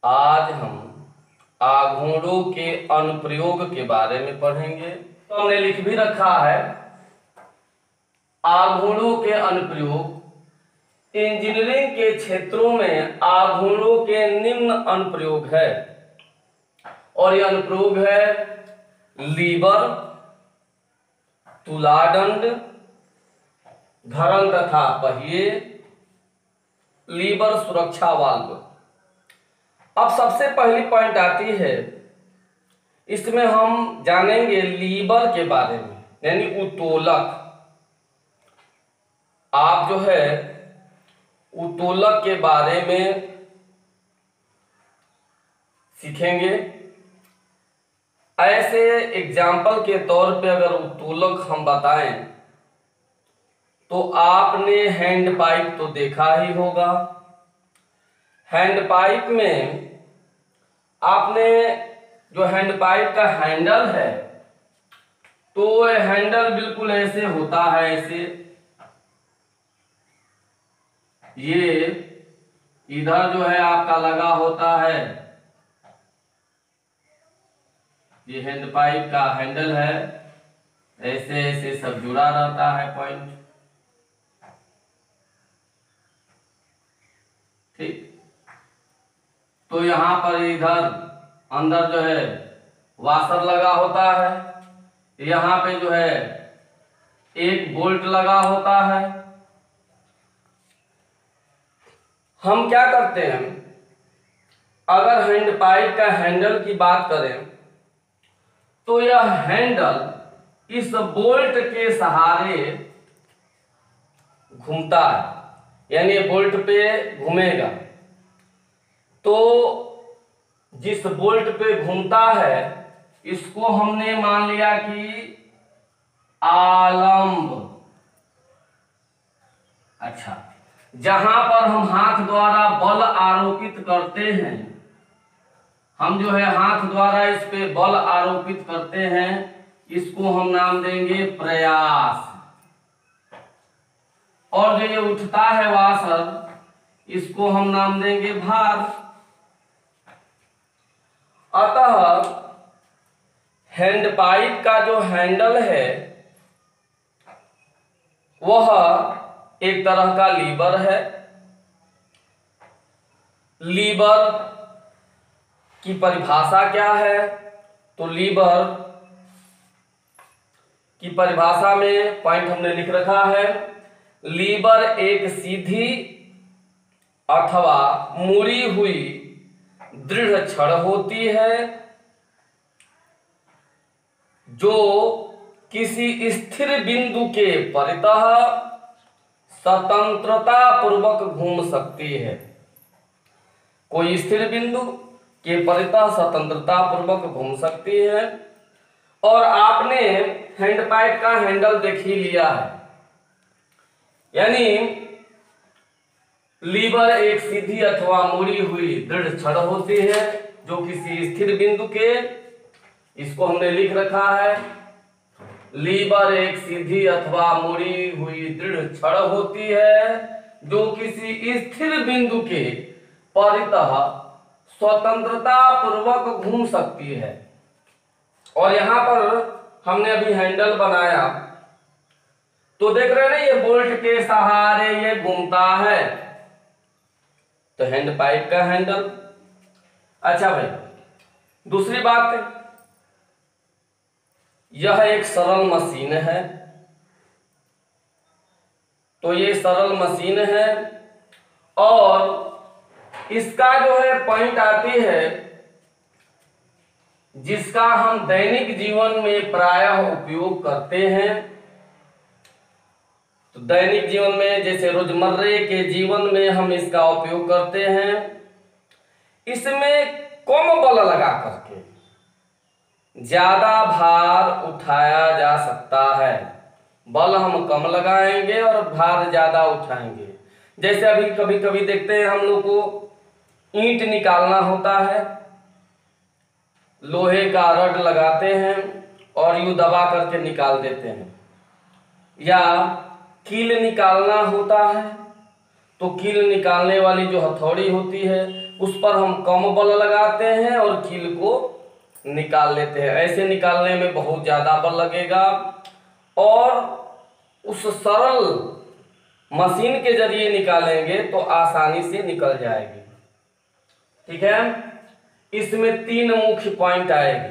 आज हम आघूर्णों के अनुप्रयोग के बारे में पढ़ेंगे। तो हमने लिख भी रखा है आघूर्णों के अनुप्रयोग। इंजीनियरिंग के क्षेत्रों में आघूर्णों के निम्न अनुप्रयोग है और यह अनुप्रयोग है लीवर, तुलादंड, धरण तथा पहिए, लीवर सुरक्षा वाल्व। अब सबसे पहली पॉइंट आती है, इसमें हम जानेंगे लीवर के बारे में, यानी उत्तोलक। आप जो है उत्तोलक के बारे में सीखेंगे। ऐसे एग्जाम्पल के तौर पे अगर उत्तोलक हम बताएं तो आपने हैंड पाइप तो देखा ही होगा। हैंड पाइप में आपने जो हैंड पाइप का हैंडल है तो वह हैंडल बिल्कुल ऐसे होता है, ऐसे ये इधर जो है आपका लगा होता है, ये हैंड पाइप का हैंडल है, ऐसे ऐसे सब जुड़ा रहता है पॉइंट, ठीक। तो यहां पर इधर अंदर जो है वाशर लगा होता है, यहां पे जो है एक बोल्ट लगा होता है। हम क्या करते हैं, अगर हैंड पाइप का हैंडल की बात करें तो यह हैंडल इस बोल्ट के सहारे घूमता है, यानी बोल्ट पे घूमेगा। तो जिस बोल्ट पे घूमता है इसको हमने मान लिया कि आलंब। अच्छा, जहां पर हम हाथ द्वारा बल आरोपित करते हैं, हम जो है हाथ द्वारा इस पे बल आरोपित करते हैं, इसको हम नाम देंगे प्रयास। और जो ये उठता है वाशर, इसको हम नाम देंगे भार। अतः हैंड पाइप का जो हैंडल है वह एक तरह का लीवर है। लीवर की परिभाषा क्या है, तो लीवर की परिभाषा में पॉइंट हमने लिख रखा है, लीवर एक सीधी अथवा मुड़ी हुई दृढ़ छड़ होती है जो किसी स्थिर बिंदु के परितः स्वतंत्रता पूर्वक घूम सकती है। कोई स्थिर बिंदु के परितः स्वतंत्रता पूर्वक घूम सकती है। और आपने हैंड पाइप का हैंडल देख ही लिया है, यानी लीवर एक सीधी अथवा मुड़ी हुई दृढ़ छड़ होती है जो किसी स्थिर बिंदु के, इसको हमने लिख रखा है, लीवर एक सीधी अथवा मुड़ी हुई दृढ़ छड़ होती है जो किसी स्थिर बिंदु के परितः स्वतंत्रता पूर्वक घूम सकती है। और यहां पर हमने अभी हैंडल बनाया तो देख रहे हैं ना, ये बोल्ट के सहारे ये घूमता है, तो हैंड पाइप का हैंडल। अच्छा भाई, दूसरी बात, यह एक सरल मशीन है। तो ये सरल मशीन है और इसका जो है पॉइंट आती है, जिसका हम दैनिक जीवन में प्रायः उपयोग करते हैं। तो दैनिक जीवन में जैसे रोजमर्रे के जीवन में हम इसका उपयोग करते हैं। इसमें कम बल लगा करके ज्यादा भार उठाया जा सकता है। बल हम कम लगाएंगे और भार ज्यादा उठाएंगे। जैसे अभी कभी कभी देखते हैं हम लोग को ईंट निकालना होता है, लोहे का रड लगाते हैं और यूं दबा करके निकाल देते हैं। या कील निकालना होता है तो कील निकालने वाली जो हथौड़ी होती है उस पर हम कम बल लगाते हैं और कील को निकाल लेते हैं। ऐसे निकालने में बहुत ज्यादा बल लगेगा और उस सरल मशीन के जरिए निकालेंगे तो आसानी से निकल जाएगी। ठीक है, इसमें 3 मुख्य पॉइंट आएंगे।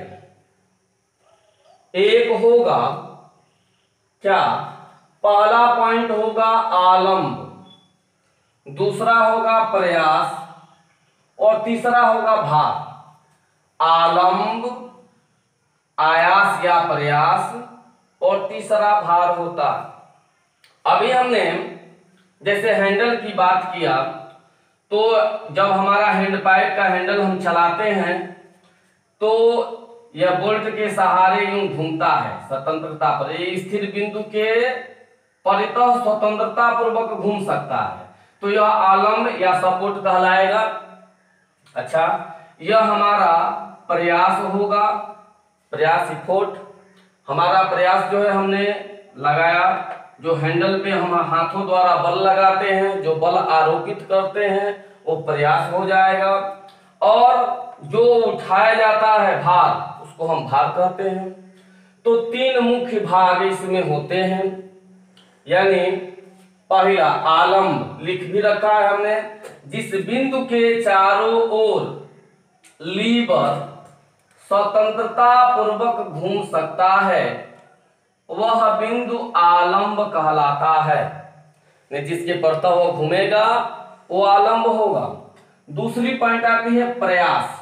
एक होगा क्या, पहला पॉइंट होगा आलंब, दूसरा होगा प्रयास और तीसरा होगा भार। आलंब, आयास या प्रयास और तीसरा भार होता। अभी हमने जैसे हैंडल की बात किया, तो जब हमारा हैंड पाइप का हैंडल हम चलाते हैं तो यह बोल्ट के सहारे यूं घूमता है स्वतंत्रता पर, ये स्थिर बिंदु के परितः स्वतंत्रता पूर्वक घूम सकता है, तो यह आलंब या सपोर्ट कहलाएगा। अच्छा, यह हमारा प्रयास होगा, प्रयास इफोर्ट। हमारा प्रयास जो है हमने लगाया, जो हैंडल पे हम हाथों द्वारा बल लगाते हैं, जो बल आरोपित करते हैं वो प्रयास हो जाएगा। और जो उठाया जाता है भार, उसको हम भार कहते हैं। तो 3 मुख्य भाग इसमें होते हैं। यानी पहला आलंब लिख भी रखा है हमने, जिस बिंदु के चारों ओर लीवर स्वतंत्रता पूर्वक घूम सकता है वह बिंदु आलंब कहलाता है। जिसके परतः वो घूमेगा वो आलंब होगा। दूसरी पॉइंट आती है प्रयास।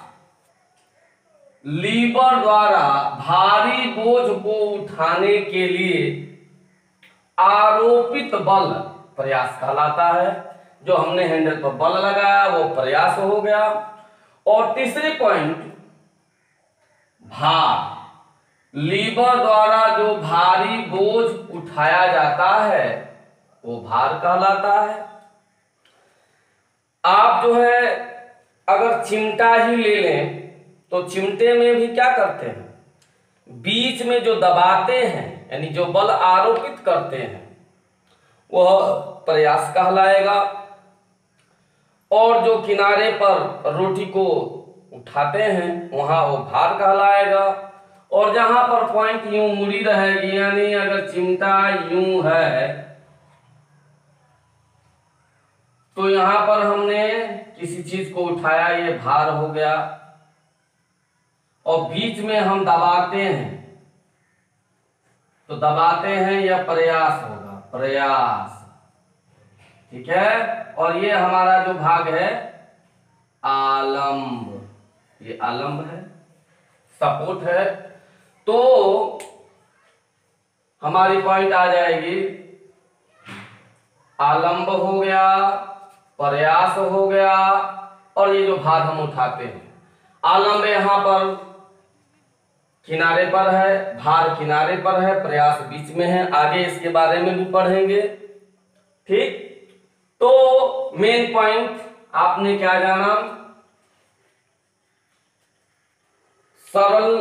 लीवर द्वारा भारी बोझ को उठाने के लिए आरोपित बल प्रयास कहलाता है। जो हमने हैंडल पर बल लगाया वो प्रयास हो गया। और तीसरी पॉइंट भार। लीवर द्वारा जो भारी बोझ उठाया जाता है वो भार कहलाता है। आप जो है अगर चिमटा ही ले लें तो चिमटे में भी क्या करते हैं, बीच में जो दबाते हैं यानी जो बल आरोपित करते हैं वह प्रयास कहलाएगा। और जो किनारे पर रोटी को उठाते हैं वहां वो भार कहलाएगा। और जहां पर पॉइंट यूं मुड़ी रहेगी, यानी अगर चिमटा यूं है तो यहां पर हमने किसी चीज को उठाया, ये भार हो गया। और बीच में हम दबाते हैं तो दबाते हैं यह प्रयास होगा, प्रयास। ठीक है, और ये हमारा जो भाग है आलंब, ये आलंब है, सपोर्ट है। तो हमारी पॉइंट आ जाएगी आलंब हो गया, प्रयास हो गया और ये जो भाग हम उठाते हैं। आलंब यहां पर किनारे पर है, भार किनारे पर है, प्रयास बीच में है। आगे इसके बारे में भी पढ़ेंगे। ठीक, तो मेन पॉइंट आपने क्या जाना, सरल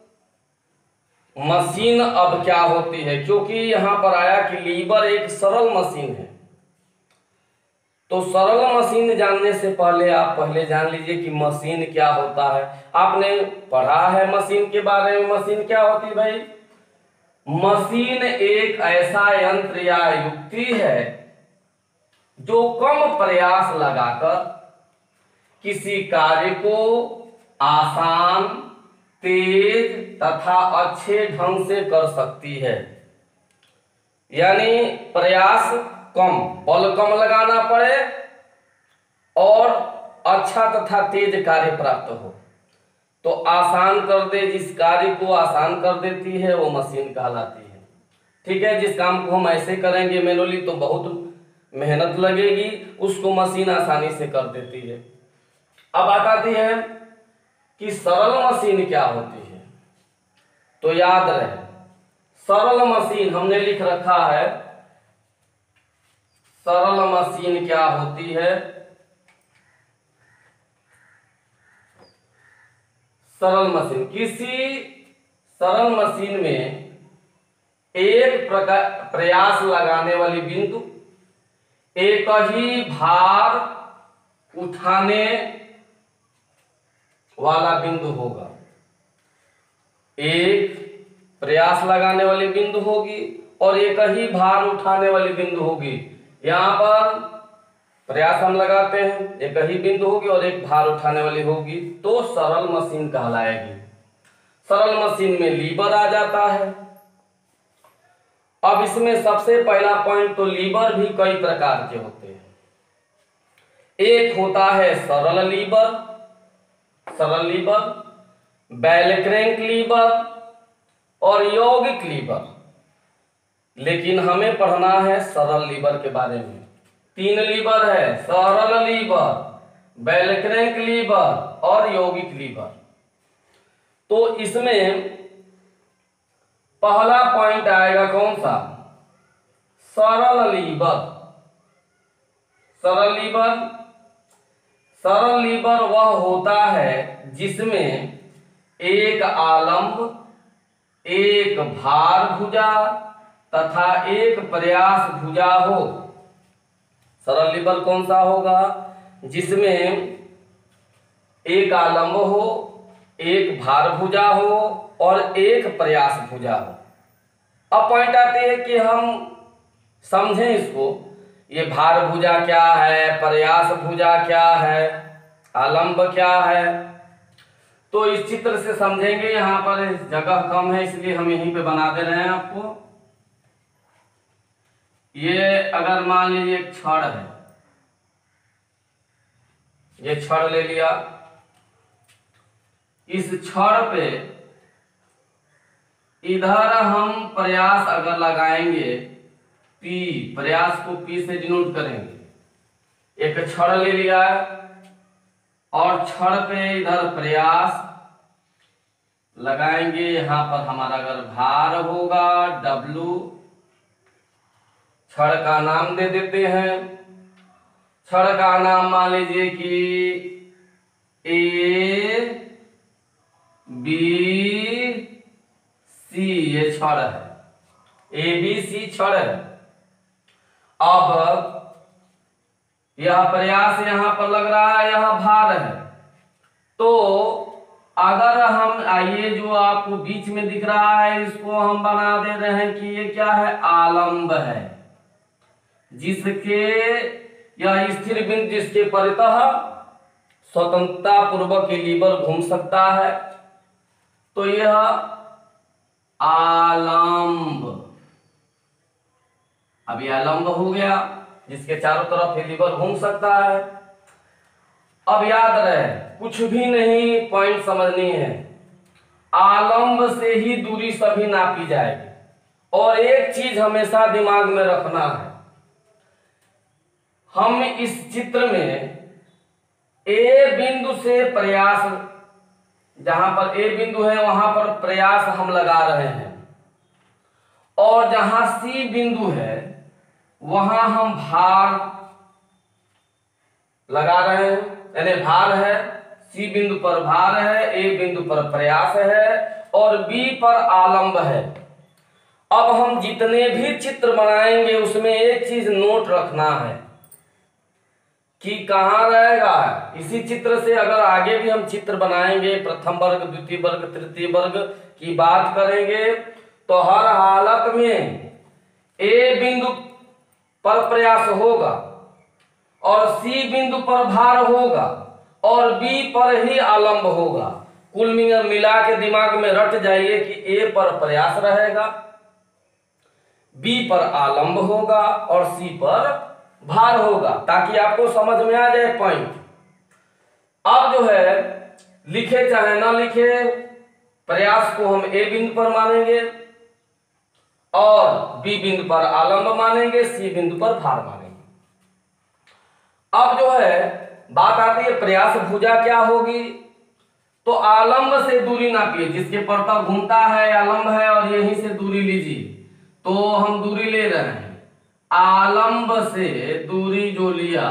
मशीन अब क्या होती है, क्योंकि यहां पर आया कि लीवर एक सरल मशीन है। तो सरल मशीन जानने से पहले आप पहले जान लीजिए कि मशीन क्या होता है। आपने पढ़ा है मशीन के बारे में। मशीन क्या होती है भाई? मशीन एक ऐसा यंत्र या युक्ति है जो कम प्रयास लगाकर किसी कार्य को आसान, तेज तथा अच्छे ढंग से कर सकती है। यानी प्रयास कम, बल कम लगाना पड़े और अच्छा तथा तेज कार्य प्राप्त हो। तो आसान कर दे, जिस कार्य को आसान कर देती है वो मशीन कहलाती है। ठीक है, जिस काम को हम ऐसे करेंगे मैनुअली तो बहुत मेहनत लगेगी, उसको मशीन आसानी से कर देती है। अब बात आती है कि सरल मशीन क्या होती है। तो याद रहे, सरल मशीन हमने लिख रखा है। सरल मशीन क्या होती है? सरल मशीन, किसी सरल मशीन में एक प्रकार प्रयास लगाने वाली बिंदु एक ही भार उठाने वाला बिंदु होगा, एक प्रयास लगाने वाली बिंदु होगी और एक ही भार उठाने वाली बिंदु होगी। यहाँ पर प्रयास हम लगाते हैं, एक ही बिंदु होगी और एक भार उठाने वाली होगी, तो सरल मशीन कहलाएगी। सरल मशीन में लीवर आ जाता है। अब इसमें सबसे पहला पॉइंट, तो लीवर भी कई प्रकार के होते हैं। एक होता है सरल लीवर, बेल क्रैंक लीवर और यौगिक लीवर। लेकिन हमें पढ़ना है सरल लीवर के बारे में। 3 लीवर है, सरल लीवर, बेल क्रैंक लीवर और यौगिक लीवर। तो इसमें पहला पॉइंट आएगा कौन सा? सरल लीवर। सरल लीवर वह होता है जिसमें एक आलंब, एक भार भुजा तथा एक प्रयास भुजा हो। सरल लीवर कौन सा होगा? जिसमें एक आलंब हो, एक भार भुजा हो और एक प्रयास भुजा हो। अब पॉइंट आते हैं कि हम समझें इसको, ये भार भुजा क्या है, प्रयास भुजा क्या है, आलंब क्या है। तो इस चित्र से समझेंगे। यहाँ पर जगह कम है इसलिए हम यहीं पे बना दे रहे हैं आपको। ये अगर मान लीजिए एक छड़ है, ये छड़ ले लिया। इस छड़ पे इधर हम प्रयास अगर लगाएंगे, P, प्रयास को P से डिनोट करेंगे। एक छड़ ले लिया है और छड़ पे इधर प्रयास लगाएंगे। यहां पर हमारा अगर भार होगा W, छड़ का नाम दे देते हैं। छड़ का नाम मान लीजिए कि A, B, C, ये छड़ है, ABC छड़ है। अब यह प्रयास यहां पर लग रहा है, यह भार है। तो अगर हम आइए, जो आपको बीच में दिख रहा है, इसको हम बना दे रहे हैं कि ये क्या है? आलंब है, जिसके यह स्थिर बिंदु, जिसके परितः स्वतंत्रता पूर्वक लीवर घूम सकता है। तो यह आलंब, अब यह आलंब हो गया, जिसके चारों तरफ ये लीवर घूम सकता है। अब याद रहे, कुछ भी नहीं, पॉइंट समझनी है। आलंब से ही दूरी सभी नापी जाएगी। और एक चीज हमेशा दिमाग में रखना है, हम इस चित्र में ए बिंदु से प्रयास, जहां पर ए बिंदु है वहां पर प्रयास हम लगा रहे हैं, और जहां सी बिंदु है वहां हम भार लगा रहे हैं। यानी भार है, सी बिंदु पर भार है, ए बिंदु पर प्रयास है और बी पर आलंब है। अब हम जितने भी चित्र बनाएंगे उसमें एक चीज नोट रखना है कि कहां रहेगा। इसी चित्र से अगर आगे भी हम चित्र बनाएंगे, प्रथम वर्ग, द्वितीय वर्ग, तृतीय वर्ग की बात करेंगे, तो हर हालत में ए बिंदु पर प्रयास होगा और सी बिंदु पर भार होगा और बी पर ही आलंब होगा। कुल मिला के दिमाग में रट जाइए कि ए पर प्रयास रहेगा, बी पर आलंब होगा और सी पर भार होगा, ताकि आपको समझ में आ जाए पॉइंट। अब जो है, लिखे चाहे ना लिखे, प्रयास को हम ए बिंदु पर मानेंगे और बी बिंदु पर आलंब मानेंगे, सी बिंदु पर भार मानेंगे। अब जो है बात आती है प्रयास भुजा क्या होगी। तो आलंब से दूरी नापिए, जिसके परतः घूमता है आलंब है, और यहीं से दूरी लीजिए। तो हम दूरी ले रहे हैं, आलंब से दूरी जो लिया,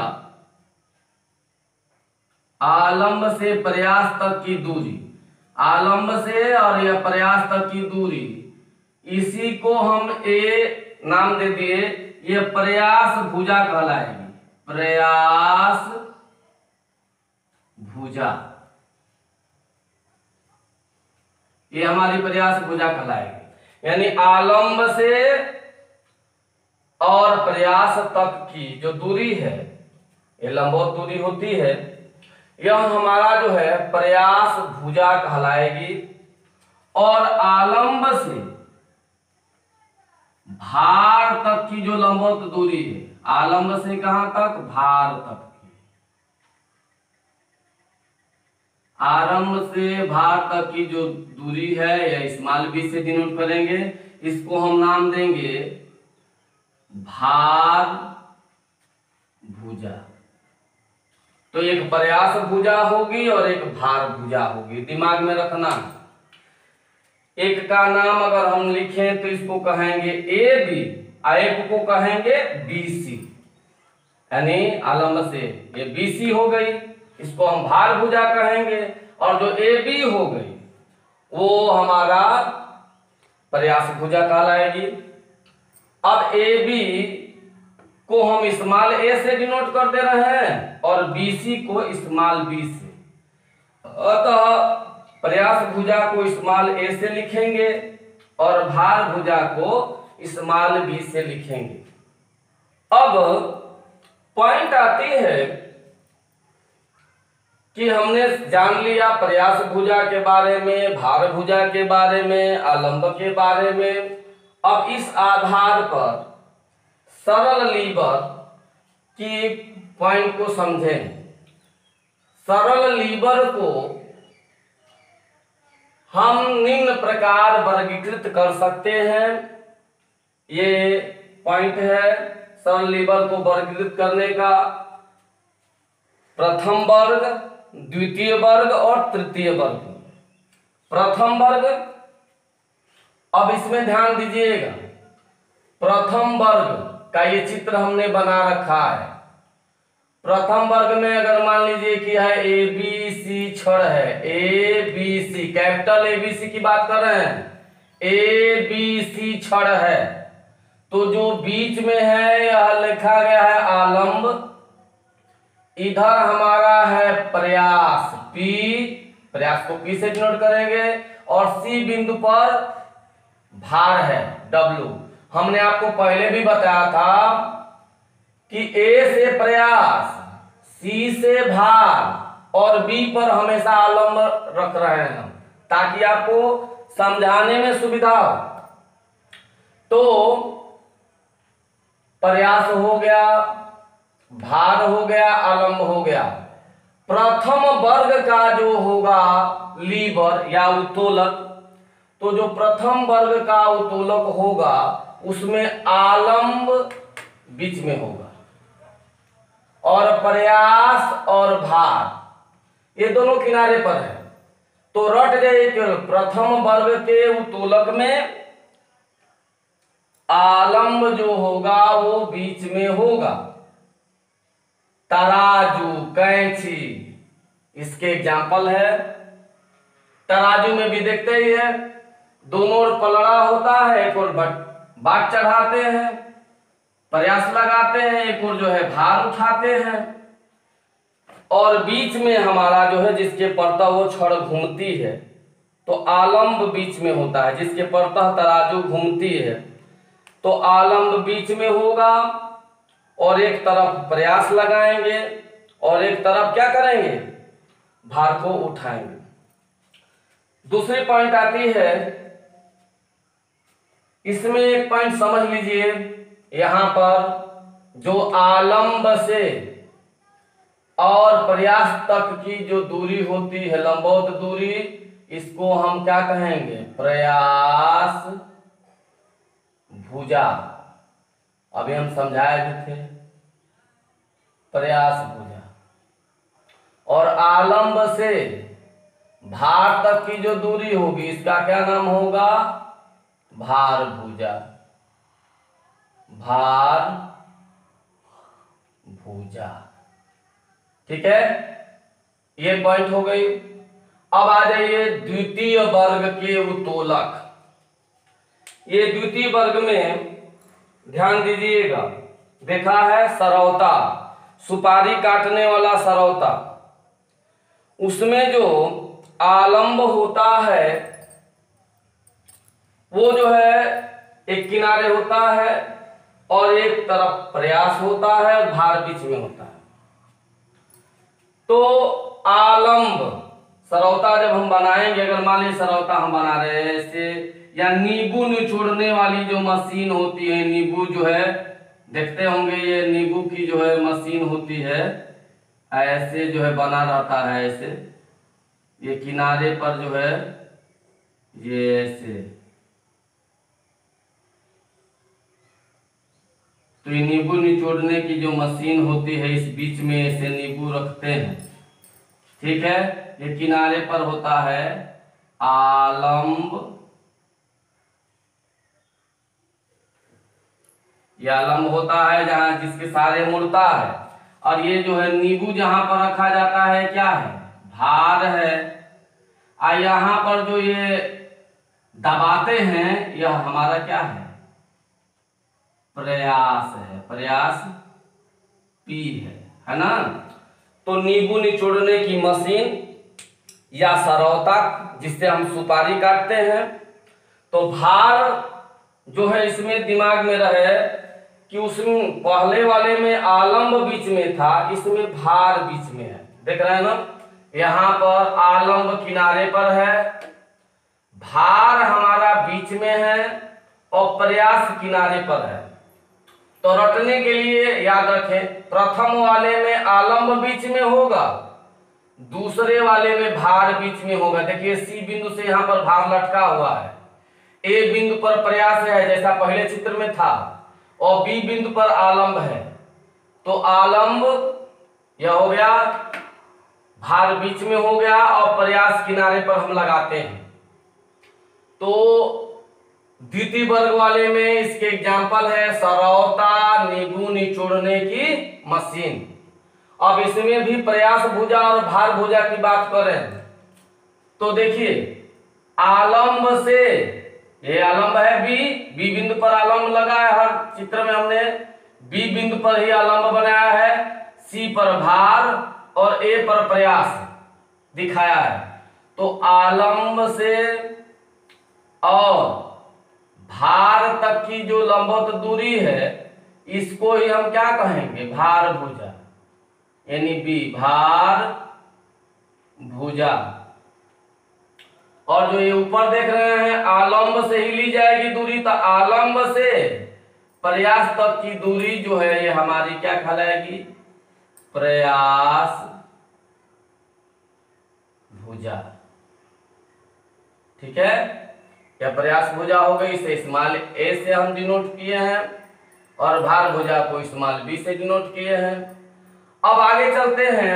आलंब से प्रयास तक की दूरी, आलंब से और यह प्रयास तक की दूरी, इसी को हम ए नाम दे दिए। ये प्रयास भुजा कहलाएगी, प्रयास भुजा। ये हमारी प्रयास भुजा कहलाएगी। यानी आलंब से और प्रयास तक की जो दूरी है, ये लंबवत दूरी होती है, यह हमारा जो है प्रयास भुजा कहलाएगी। और आलंब से भार तक की जो लंबवत दूरी है, आलंब से कहां तक? भार तक की। आरंभ से भार तक की जो दूरी है या स्मॉल बी से डिनोट करेंगे, इसको हम नाम देंगे भार भुजा। तो एक प्रयास भुजा होगी और एक भार भुजा होगी, दिमाग में रखना। एक का नाम अगर हम लिखें तो इसको कहेंगे ए बी, एक को कहेंगे बी सी, यानी आलंब से ये बी सी हो गई, इसको हम भार भुजा कहेंगे। और जो ए बी हो गई वो हमारा प्रयास भुजा कहलाएगी। अब ए बी को हम स्मॉल ए से डिनोट कर दे रहे हैं और बी सी को स्मॉल बी से। अतः प्रयास भुजा को स्मॉल ए से लिखेंगे और भार भुजा को स्मॉल बी से लिखेंगे। अब पॉइंट आती है कि हमने जान लिया प्रयास भुजा के बारे में, भार भुजा के बारे में, आलंब के बारे में। अब इस आधार पर सरल लीवर की पॉइंट को समझें। सरल लीवर को हम निम्न प्रकार वर्गीकृत कर सकते हैं। ये पॉइंट है सरल लीवर को वर्गीकृत करने का। प्रथम वर्ग, द्वितीय वर्ग और तृतीय वर्ग। प्रथम वर्ग, अब इसमें ध्यान दीजिएगा, प्रथम वर्ग का ये चित्र हमने बना रखा है। प्रथम वर्ग में अगर मान लीजिए कि है ए बी सी छड़ है, A B C, capital A B C की बात कर रहे हैं, ए बी सी छड़ है, तो जो बीच में है यह लिखा गया है आलंब, इधर हमारा है प्रयास पी, प्रयास को पी से डिनोट करेंगे, और सी बिंदु पर भार है डब्ल्यू। हमने आपको पहले भी बताया था कि ए से प्रयास, सी से भार और बी पर हमेशा आलंब रख रहे हैं हम, ताकि आपको समझाने में सुविधा हो। तो प्रयास हो गया, भार हो गया, आलंब हो गया। प्रथम वर्ग का जो होगा लीवर या उत्तोलक, तो जो प्रथम वर्ग का उत्तोलक होगा उसमें आलंब बीच में होगा और प्रयास और भार ये दोनों किनारे पर है। तो रट गए केवल प्रथम वर्ग के उत्तोलक में आलंब जो होगा वो बीच में होगा। तराजू, कैंची इसके एग्जाम्पल है। तराजू में भी देखते ही है, दोनों ओर पलड़ा होता है, एक ओर बाट चढ़ाते हैं, प्रयास लगाते हैं, एक ओर जो है भार उठाते हैं, और बीच में हमारा जो है जिसके परतः वो छड़ घूमती है, तो आलंब बीच में होता है। जिसके परतः तराजू घूमती है तो आलंब बीच में होगा, और एक तरफ प्रयास लगाएंगे और एक तरफ क्या करेंगे? भार को उठाएंगे। दूसरी पॉइंट आती है, इसमें एक पॉइंट समझ लीजिए, यहां पर जो आलंब से और प्रयास तक की जो दूरी होती है, लंबवत दूरी, इसको हम क्या कहेंगे? प्रयास भुजा। अभी हम समझाए भी थे, प्रयास भुजा। और आलंब से भार तक की जो दूरी होगी इसका क्या नाम होगा? भार भुजा। भार भुजा, ठीक है, ये पॉइंट हो गई। अब आ जाइए द्वितीय वर्ग के उत्तोलक। ये द्वितीय वर्ग में ध्यान दीजिएगा, देखा है सरौता, सुपारी काटने वाला सरौता, उसमें जो आलंब होता है वो जो है एक किनारे होता है और एक तरफ प्रयास होता है और भार बीच में होता है। तो आलंब सरौता जब हम बनाएंगे, अगर मान लीजिए सरौता हम बना रहे हैं ऐसे, या नींबू निचोड़ने वाली जो मशीन होती है, नींबू जो है देखते होंगे, ये नींबू की जो है मशीन होती है, ऐसे जो है बना रहता है ऐसे, ये किनारे पर जो है ये ऐसे, तो ये नींबू निचोड़ने की जो मशीन होती है, इस बीच में ऐसे नींबू रखते हैं, ठीक है। ये किनारे पर होता है आलंब, ये आलंब होता है जहां जिसके सारे मुड़ता है, और ये जो है नींबू जहां पर रखा जाता है क्या है, भार है। और यहां पर जो ये दबाते हैं यह हमारा क्या है, प्रयास है, प्रयास पी है ना। तो नींबू निचोड़ने की मशीन या सरौता जिससे हम सुपारी काटते हैं, तो भार जो है इसमें दिमाग में रहे कि उसमें पहले वाले में आलंब बीच में था, इसमें भार बीच में है, देख रहे हैं ना। यहां पर आलंब किनारे पर है, भार हमारा बीच में है और प्रयास किनारे पर है। तो रटने के लिए याद रखें, प्रथम वाले में आलंब बीच में होगा, दूसरे वाले में भार बीच में होगा। देखिए सी बिंदु से यहां पर भार लटका हुआ है, ए बिंदु पर प्रयास है जैसा पहले चित्र में था, और बी बिंदु पर आलंब है। तो आलंब यह हो गया, भार बीच में हो गया और प्रयास किनारे पर हम लगाते हैं। तो द्वितीय वर्ग वाले में इसके एग्जाम्पल है सरौता, नींबू निचोड़ने की मशीन। अब इसमें भी प्रयास भुजा और भार भुजा की बात करें तो देखिए आलंब से, ये आलंब है बी बिंदु पर आलंब लगा है, हर चित्र में हमने बी बिंदु पर ही आलंब बनाया है, सी पर भार और ए पर प्रयास दिखाया है। तो आलंब से और भार तक की जो लंबवत दूरी है, इसको ही हम क्या कहेंगे, भार भुजा, यानी बी भार भुजा। और जो ये ऊपर देख रहे हैं आलंब से ही ली जाएगी दूरी, तो आलंब से प्रयास तक की दूरी जो है ये हमारी क्या कहलाएगी, प्रयास भुजा, ठीक है। या प्रयास भुजा हो गई, इसे स्मॉल ए से हम डिनोट किए हैं, और भार भुजा को स्मॉल बी से डिनोट किए हैं। अब आगे चलते हैं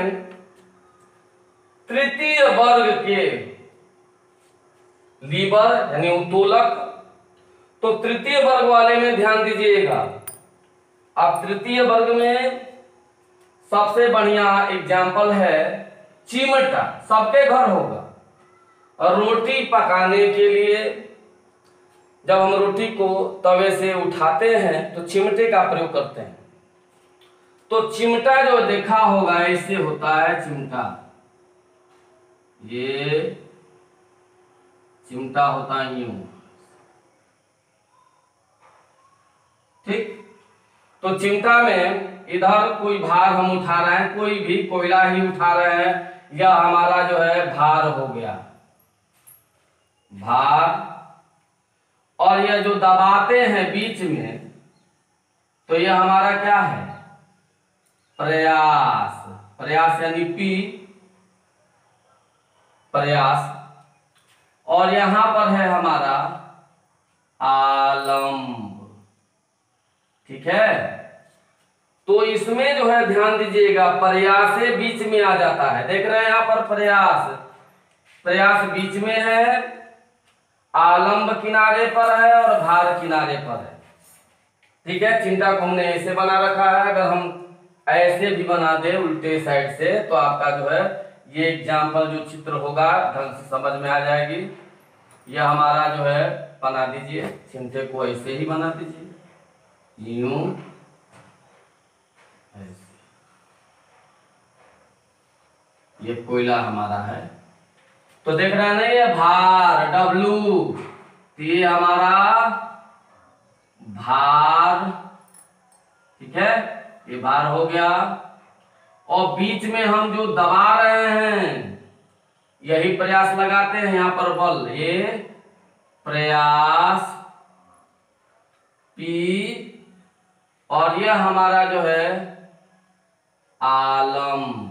तृतीय वर्ग के लीवर यानी उत्तोलक। तो तृतीय वर्ग वाले में ध्यान दीजिएगा। अब तृतीय वर्ग में सबसे बढ़िया एग्जाम्पल है चिमटा, सबके घर होगा। और रोटी पकाने के लिए जब हम रोटी को तवे से उठाते हैं तो चिमटे का प्रयोग करते हैं। तो चिमटा जो देखा होगा ऐसे होता है चिमटा, ये चिमटा होता है यूं, ठीक। तो चिमटा में इधर कोई भार हम उठा रहे हैं, कोई भी कोयला ही उठा रहे हैं, यह हमारा जो है भार हो गया, भार। और यह जो दबाते हैं बीच में, तो यह हमारा क्या है, प्रयास, प्रयास यानी पी, प्रयास। और यहां पर है हमारा आलंब, ठीक है। तो इसमें जो है ध्यान दीजिएगा प्रयासे बीच में आ जाता है, देख रहे हैं यहां पर प्रयास, प्रयास बीच में है, आलंब किनारे पर है और भार किनारे पर है, ठीक है। चिंता को हमने ऐसे बना रखा है, अगर हम ऐसे भी बना दे उल्टे साइड से तो आपका जो है ये एग्जाम्पल जो चित्र होगा ढंग से समझ में आ जाएगी। यह हमारा जो है बना दीजिए, चिमटे को ऐसे ही बना दीजिए, यूं ऐसे। ये कोयला हमारा है, तो देख रहे हैं ना ये भार W, तो ये हमारा भार, ठीक है, ये भार हो गया। और बीच में हम जो दबा रहे हैं यही प्रयास लगाते हैं, यहां पर बल, ये प्रयास P, और यह हमारा जो है आलम्ब,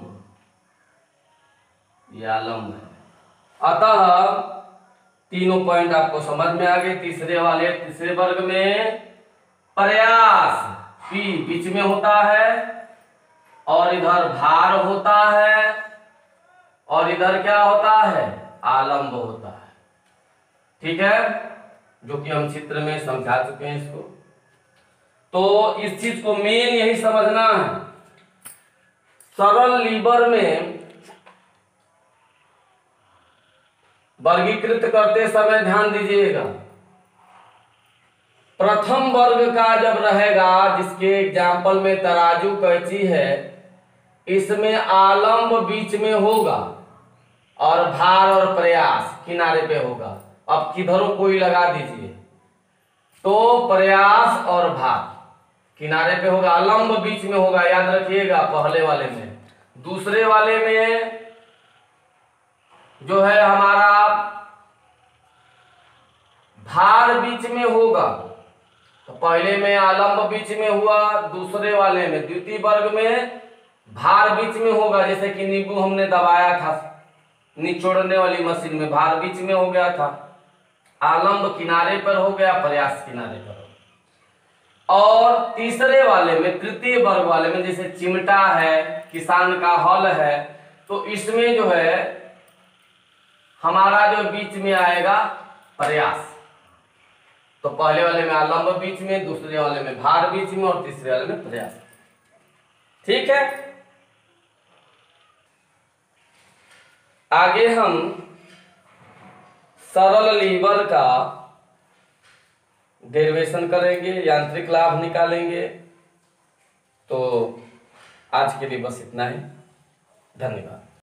ये आलम्ब है। अतः तीनों पॉइंट आपको समझ में आ गए। तीसरे वर्ग में प्रयास P बीच में होता है और इधर भार होता है और इधर क्या होता है, आलम्ब होता है, ठीक है, जो कि हम चित्र में समझा चुके हैं इसको। तो इस चीज को मेन यही समझना है। सरल लीवर में वर्गीकृत करते समय ध्यान दीजिएगा, प्रथम वर्ग का जब रहेगा, जिसके एग्जाम्पल में तराजू कैंची है, इसमें आलम्ब बीच में होगा और भार और प्रयास किनारे पे होगा। अब किधरों कोई लगा दीजिए, तो प्रयास और भार किनारे पे होगा, आलम्ब बीच में होगा, याद रखिएगा पहले वाले में। दूसरे वाले में जो है हमारा भार बीच में होगा, तो पहले में आलम्ब बीच में हुआ, दूसरे वाले में द्वितीय वर्ग में भार बीच में होगा। जैसे कि नींबू हमने दबाया था निचोड़ने वाली मशीन में, भार बीच में हो गया था, आलम्ब किनारे पर हो गया, प्रयास किनारे पर हो गया। और तीसरे वाले में, तृतीय वर्ग वाले में, जैसे चिमटा है, किसान का हल है, तो इसमें जो है हमारा जो बीच में आएगा प्रयास। तो पहले वाले में आलम्ब बीच में, दूसरे वाले में भार बीच में और तीसरे वाले में प्रयास, ठीक है। आगे हम सरल लीवर का डेरिवेशन करेंगे, यांत्रिक लाभ निकालेंगे। तो आज के लिए बस इतना ही, धन्यवाद।